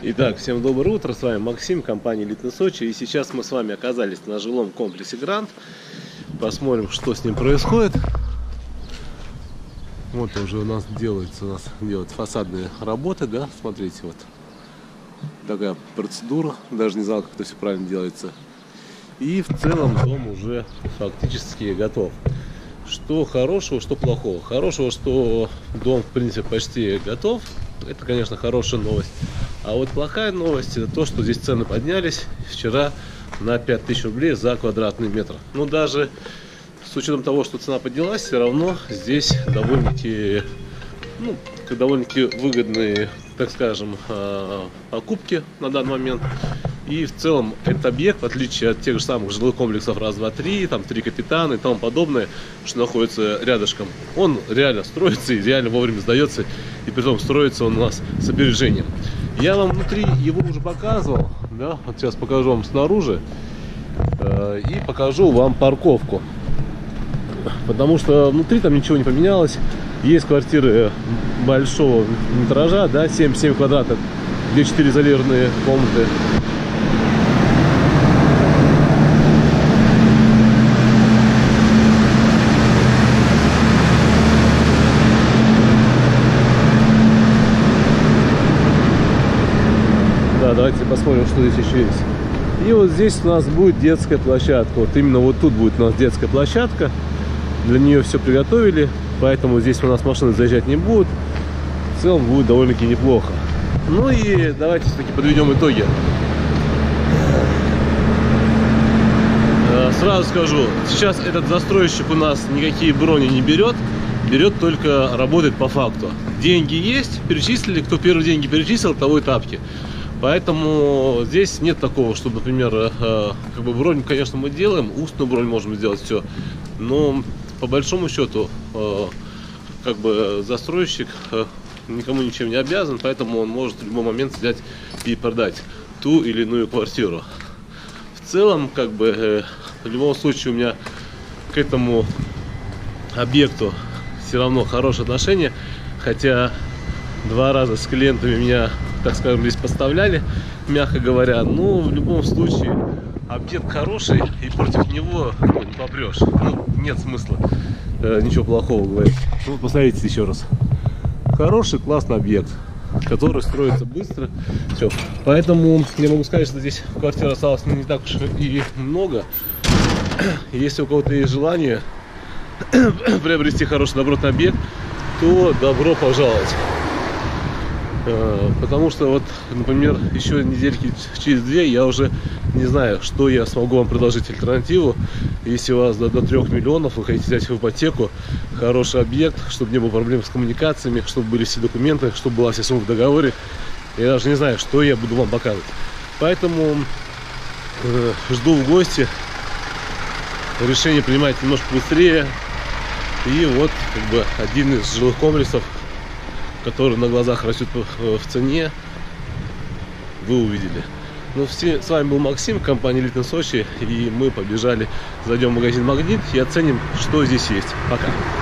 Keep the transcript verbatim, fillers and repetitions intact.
Итак, всем доброе утро, с вами Максим, компания Элитный Сочи. И сейчас мы с вами оказались на жилом комплексе Гранд. Посмотрим, что с ним происходит. Вот уже у нас делается, у нас делают фасадные работы, да, смотрите, вот такая процедура, даже не знал, как это все правильно делается. И в целом дом уже фактически готов. Что хорошего, что плохого. Хорошего, что дом в принципе почти готов. Это, конечно, хорошая новость. А вот плохая новость — это то, что здесь цены поднялись вчера на пять тысяч рублей за квадратный метр. Ну, даже с учетом того, что цена поднялась, все равно здесь довольно-таки, ну, довольно-таки выгодные, так скажем, покупки на данный момент. И в целом этот объект, в отличие от тех же самых жилых комплексов раз, два, три, там три Капитана и тому подобное, что находится рядышком, он реально строится и реально вовремя сдается, и притом строится он у нас с опережением. Я вам внутри его уже показывал, да, вот сейчас покажу вам снаружи э, и покажу вам парковку, потому что внутри там ничего не поменялось. Есть квартиры большого метража, да, семь квадратов, где четыре изолированные комнаты. Давайте посмотрим, что здесь еще есть. И вот здесь у нас будет детская площадка. Вот именно вот тут будет у нас детская площадка. Для нее все приготовили, поэтому здесь у нас машины заезжать не будут. В целом будет довольно-таки неплохо. Ну и давайте все-таки подведем итоги. Сразу скажу, сейчас этот застройщик у нас никакие брони не берет. Берет только, работает по факту. Деньги есть, перечислили. Кто первые деньги перечислил, того и тапки. Поэтому здесь нет такого, чтобы, например, э, как бы бронь, конечно, мы делаем, устную бронь можем сделать, все, но по большому счету, э, как бы застройщик э, никому ничем не обязан, поэтому он может в любой момент взять и продать ту или иную квартиру. В целом, как бы, э, в любом случае у меня к этому объекту все равно хорошее отношение, хотя два раза с клиентами меня, так скажем, здесь поставляли, мягко говоря. Но в любом случае объект хороший, и против него, ну, не попрешь. Ну, нет смысла э, ничего плохого говорить. Ну, посмотрите еще раз. Хороший, классный объект, который строится быстро. Все. Поэтому я могу сказать, что здесь квартир осталось не так уж и много. Если у кого-то есть желание приобрести хороший добротный объект, то добро пожаловать. Потому что вот, например, еще недельки через две я уже не знаю, что я смогу вам предложить альтернативу. Если у вас до, до трех миллионов, вы хотите взять в ипотеку хороший объект, чтобы не было проблем с коммуникациями, чтобы были все документы, чтобы была вся сумма в договоре, я даже не знаю, что я буду вам показывать. Поэтому э, жду в гости. Решение принимать немножко быстрее. И вот, как бы, один из жилых комплексов, который на глазах растет в цене, вы увидели. Ну, все, с вами был Максим, компания Элитный Сочи, и мы побежали, зайдем в магазин Магнит и оценим, что здесь есть. Пока.